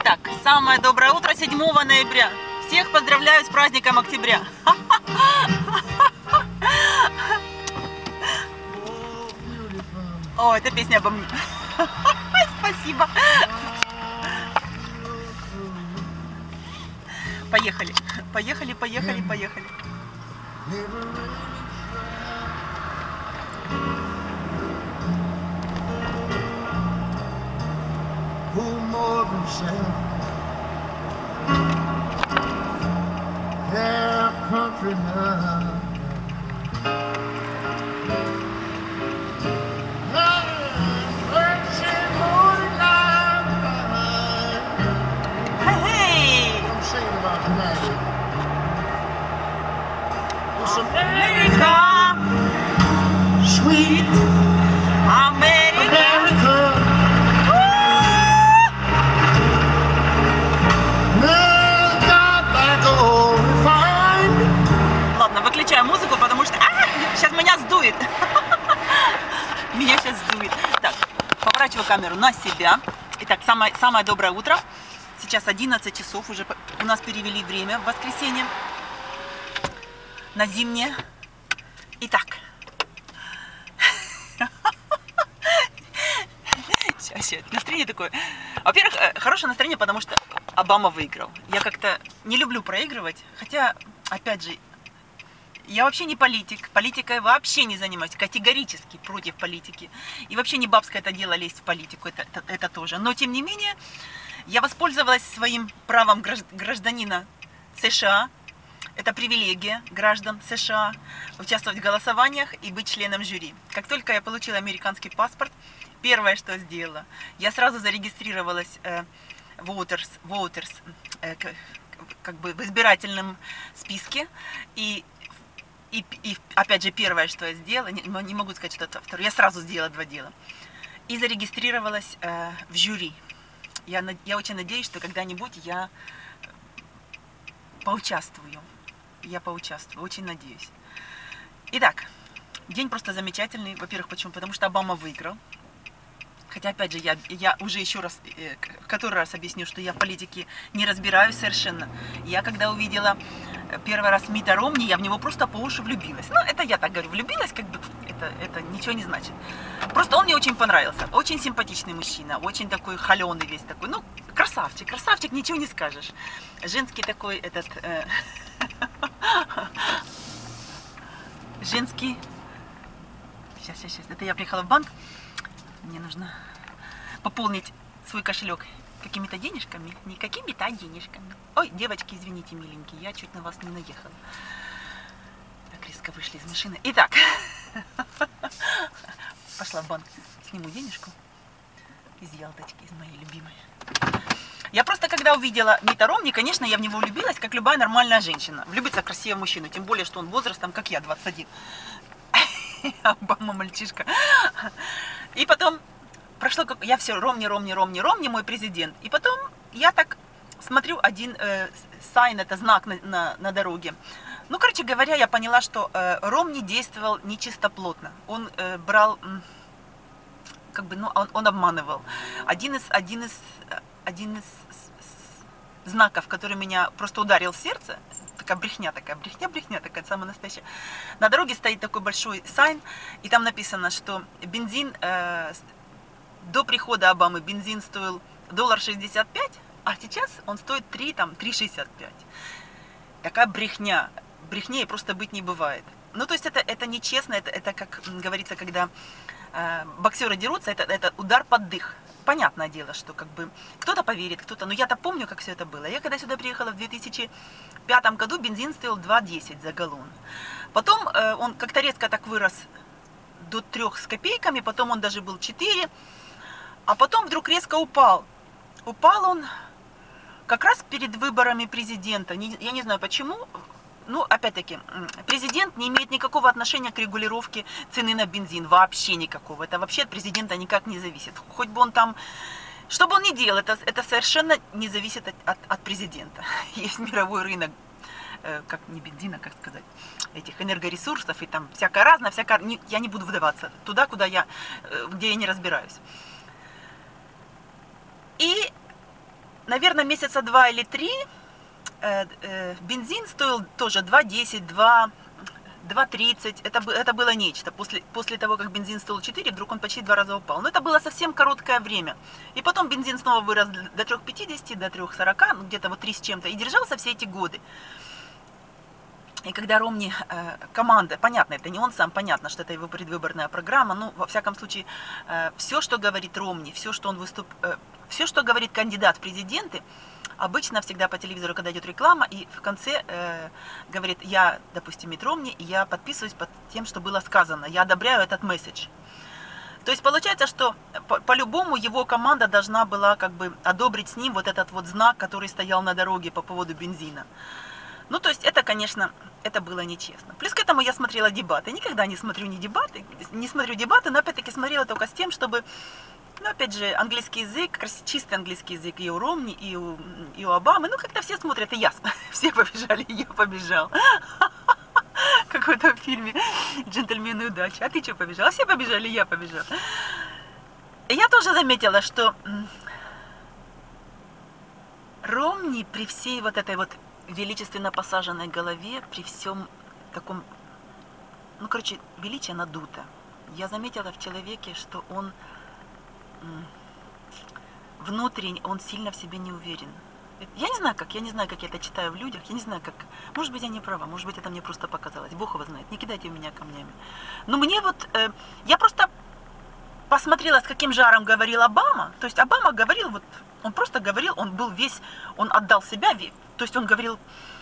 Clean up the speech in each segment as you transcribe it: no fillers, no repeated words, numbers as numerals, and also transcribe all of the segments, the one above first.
Так, самое доброе утро 7 ноября. Всех поздравляю с праздником октября. О, это песня обо мне. Спасибо. Поехали. Поехали, поехали, поехали. America, sweet America. Ладно, выключаю музыку, потому что сейчас меня сдует. Меня сейчас сдует. Так, поворачиваю камеру на себя. Итак, самое доброе утро. Сейчас 11 часов, уже у нас перевели время в воскресенье на зимнее. Итак, сейчас настроение такое. Во-первых, хорошее настроение, потому что Обама выиграл. Я как-то не люблю проигрывать, хотя, опять же, я вообще не политик, политикой вообще не занимаюсь, категорически против политики. И вообще не бабское это дело лезть в политику, это тоже. Но, тем не менее, я воспользовалась своим правом гражданина США. Это привилегия граждан США участвовать в голосованиях и быть членом жюри. Как только я получила американский паспорт, первое, что сделала, я сразу зарегистрировалась voters, как бы в избирательном списке. И опять же, первое, что я сделала, не могу сказать, что это второе, я сразу сделала два дела. И зарегистрировалась в жюри. Я очень надеюсь, что когда-нибудь я поучаствую. Очень надеюсь. Итак, день просто замечательный. Во-первых, почему? Потому что Обама выиграл. Хотя, опять же, я уже еще раз, в который раз объясню, что я в политике не разбираюсь совершенно. Я когда увидела первый раз Митта Ромни, я в него просто по уши влюбилась. Ну, это я так говорю, влюбилась, как бы, это ничего не значит. Просто он мне очень понравился. Очень симпатичный мужчина, очень такой холеный весь такой. Ну, красавчик, ничего не скажешь. Женский такой, женский. Сейчас. Это я приехала в банк. Мне нужно пополнить свой кошелек какими-то денежками. Не какими-то, а денежками. Ой, девочки, извините, миленькие, я чуть на вас не наехала. Так резко вышли из машины. Итак, пошла в банк, сниму денежку из Ялточки, из моей любимой. Я просто, когда увидела Митта Ромни, конечно, я в него влюбилась, как любая нормальная женщина. Влюбиться в красивого мужчину, тем более, что он возрастом, как я, 21. Обама мальчишка. И потом прошло, как я все, Ромни, мой президент. И потом я так смотрю один сайн, это знак на дороге. Ну, короче говоря, я поняла, что Ромни действовал нечистоплотно. Он брал, как бы, ну, он обманывал. Один из знаков, который меня просто ударил в сердце, такая брехня, самая настоящая. На дороге стоит такой большой сайн, и там написано, что бензин, до прихода Обамы бензин стоил $1.65, а сейчас он стоит 3,65. Такая брехня. Брехнее просто быть не бывает. Ну, то есть это нечестно, это, как говорится, когда боксеры дерутся, это удар под дых. Понятное дело, что как бы кто-то поверит, кто-то... Но я-то помню, как все это было. Я когда сюда приехала в 2005 году, бензин стоил 2,10 за галлон. Потом он как-то резко так вырос до 3 с копейками, потом он даже был 4, а потом вдруг резко упал. Упал он как раз перед выборами президента. Я не знаю почему. Ну, опять-таки, президент не имеет никакого отношения к регулировке цены на бензин, вообще никакого. Это вообще от президента никак не зависит. Хоть бы он там, что бы он ни делал, это совершенно не зависит от президента. Есть мировой рынок, как не бензина, как сказать, этих энергоресурсов и там всякое разное, я не буду выдаваться туда, где я не разбираюсь. И наверное, месяца 2 или 3 бензин стоил тоже 2,10, 2,30. Это было нечто. После того, как бензин стоил 4, вдруг он почти 2 раза упал. Но это было совсем короткое время. И потом бензин снова вырос до 3,50, до 3,40, ну, где-то вот 3 с чем-то. И держался все эти годы. И когда Ромни, команда, понятно, это не он сам, понятно, что это его предвыборная программа, ну, во всяком случае, все, что говорит Ромни, все, что говорит кандидат в президенты, обычно всегда по телевизору, когда идет реклама, и в конце говорит, я, допустим, Митт Ромни, и я подписываюсь под тем, что было сказано, я одобряю этот месседж. То есть получается, что по-любому его команда должна была как бы одобрить с ним вот этот вот знак, который стоял на дороге по поводу бензина. Ну, то есть это, конечно, это было нечестно. Плюс к этому я смотрела дебаты. Никогда не смотрю дебаты, но опять-таки смотрела только с тем, чтобы, ну, опять же, английский язык, чистый английский язык и у Ромни, и у Обамы. Ну, как-то все смотрят, и я, все побежали, и я побежал. Как в этом фильме «Джентльмены удачи». А ты что побежал? Все побежали, и я побежал. И я тоже заметила, что Ромни при всей вот этой вот величественно посаженной голове, при всем таком, ну, короче, величие надуто. Я заметила в человеке, что он внутренне, он сильно в себе не уверен. Я не знаю, как я это читаю в людях, я не знаю, как. Может быть, я не права, может быть, это мне просто показалось. Бог его знает, не кидайте в меня камнями. Но мне вот, я просто посмотрела, с каким жаром говорил Обама. То есть Обама говорил, вот, он просто говорил, он был весь, он отдал себя, то есть он говорил,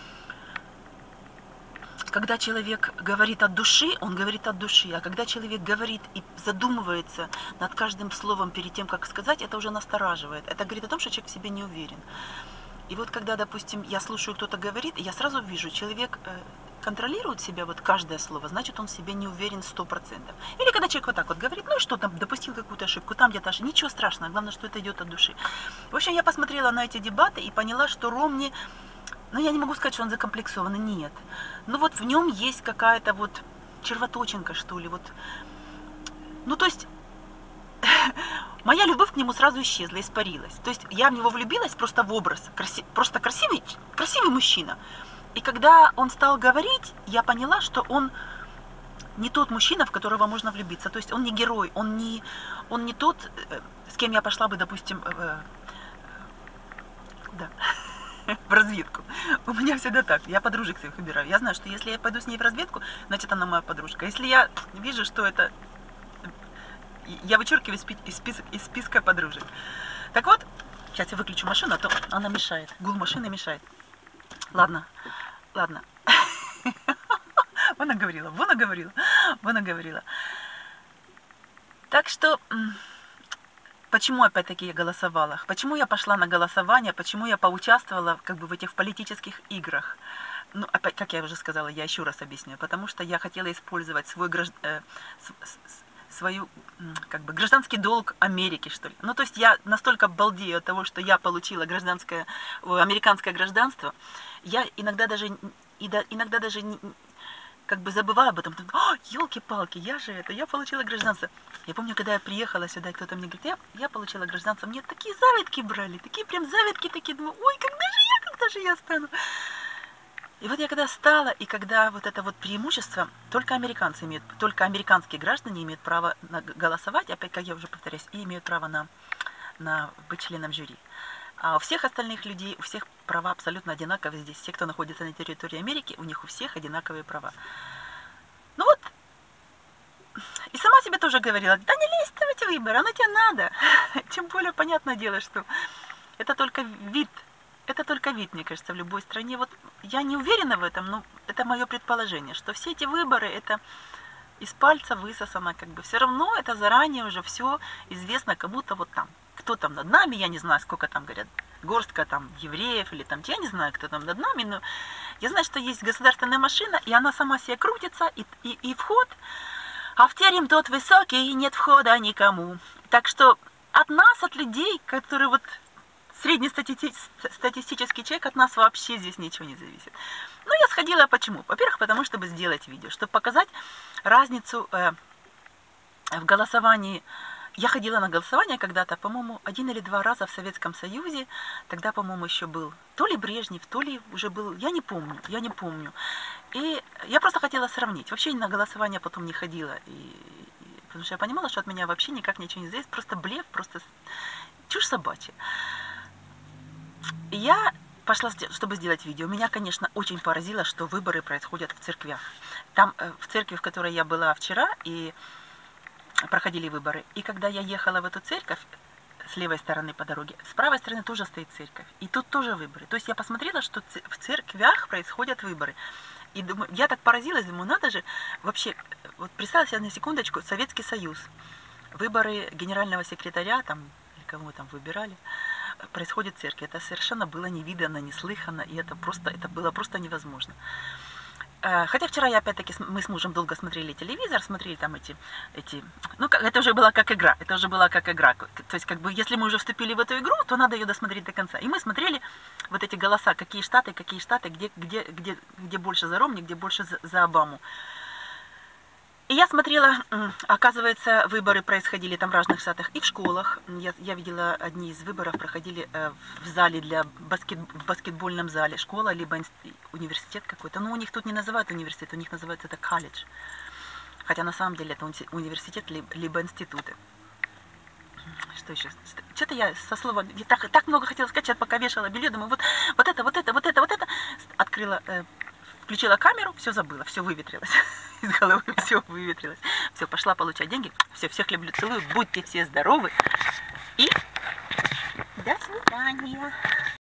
когда человек говорит от души, он говорит от души, а когда человек говорит и задумывается над каждым словом перед тем, как сказать, это уже настораживает. Это говорит о том, что человек в себе не уверен. И вот когда, допустим, я слушаю, кто-то говорит, я сразу вижу, человек контролирует себя, вот каждое слово, значит, он в себе не уверен 100%. Или когда человек вот так вот говорит, ну и что там, допустил какую-то ошибку, там где-то ошибка, ничего страшного, главное, что это идет от души. В общем, я посмотрела на эти дебаты и поняла, что Ромни, ну я не могу сказать, что он закомплексованный, нет. Но вот в нем есть какая-то вот червоточинка, что ли, вот. Ну то есть моя любовь к нему сразу исчезла, испарилась. То есть я в него влюбилась просто в образ, просто красивый мужчина. И когда он стал говорить, я поняла, что он не тот мужчина, в которого можно влюбиться. То есть он не герой, он не тот, с кем я пошла бы, допустим, в разведку. У меня всегда так. Я подружек своих выбираю. Я знаю, что если я пойду с ней в разведку, значит, она моя подружка. Если я вижу, что это... Я вычеркиваю из списка подружек. Так вот, сейчас я выключу машину, а то она мешает. Гул машины мешает. Ладно. Вона говорила. Так что, почему опять-таки я голосовала? Почему я пошла на голосование? Почему я поучаствовала как бы в этих политических играх? Ну, опять, как я уже сказала, я еще раз объясню. Потому что я хотела использовать свою, как бы, гражданский долг Америки, что ли. Ну, то есть я настолько балдею от того, что я получила американское гражданство, я иногда даже как бы забываю об этом. Елки-палки, я получила гражданство. Я помню, когда я приехала сюда, кто-то мне говорит, я получила гражданство, мне такие завидки брали, такие прям завидки, такие, думаю, ой, когда же я стану? И вот я когда стала, и когда вот это вот преимущество, только американские граждане имеют право голосовать, опять, как я уже повторяюсь, и имеют право на быть членом жюри. А у всех остальных людей, у всех права абсолютно одинаковые здесь. Все, кто находится на территории Америки, у них у всех одинаковые права. Ну вот, и сама себе тоже говорила, да не лезь ты в эти выборы, оно тебе надо. Тем более, понятное дело, что это только вид, мне кажется, в любой стране. Вот я не уверена в этом, но это мое предположение, что все эти выборы, это из пальца высосано, как бы все равно это заранее уже все известно кому-то вот там. Кто там над нами, я не знаю, сколько там, говорят, горстка там евреев или там, я не знаю, кто там над нами, но я знаю, что есть государственная машина, и она сама себе крутится, и вход, а в терем тот высокий, и нет входа никому. Так что от нас, от людей, которые вот среднестатистический человек, от нас вообще здесь ничего не зависит. Ну, я сходила, почему? Во-первых, потому чтобы сделать видео, чтобы показать разницу в голосовании Я ходила на голосование когда-то, по-моему, 1 или 2 раза в Советском Союзе. Тогда, по-моему, еще был то ли Брежнев, то ли уже был, я не помню. И я просто хотела сравнить. Вообще на голосование потом не ходила. Потому что я понимала, что от меня вообще никак ничего не зависит. Просто блеф, просто чушь собачья. И я пошла, чтобы сделать видео. Меня, конечно, очень поразило, что выборы происходят в церквях. Там, в церкви, в которой я была вчера, и проходили выборы. И когда я ехала в эту церковь, с левой стороны по дороге, с правой стороны тоже стоит церковь. И тут тоже выборы. То есть я посмотрела, что в церквях происходят выборы. И думаю, я так поразилась, думаю, надо же, вообще, вот представьте себе на секундочку, Советский Союз, выборы генерального секретаря, там, или кого там выбирали, происходит в церкви. Это совершенно было не видано, не слыхано, и это было просто невозможно. Хотя вчера я опять-таки, мы с мужем долго смотрели телевизор, смотрели там ну, это уже была как игра, То есть, как бы, если мы уже вступили в эту игру, то надо ее досмотреть до конца. И мы смотрели вот эти голоса, какие штаты, где больше за Ромни, где больше за Обаму. И я смотрела, оказывается, выборы происходили там в разных штатах и в школах. Я видела, одни из выборов проходили в зале в баскетбольном зале. Школа, либо университет какой-то. Ну, у них тут не называют университет, у них называют это колледж. Хотя на самом деле это университет, либо институты. Что еще? Что-то я со слова... Я так много хотела сказать, пока вешала белье, думаю, вот это. Открыла... Включила камеру, все забыла, все выветрилось. Из головы все выветрилось. Все, пошла получать деньги. Все, всех люблю, целую. Будьте все здоровы. И до свидания.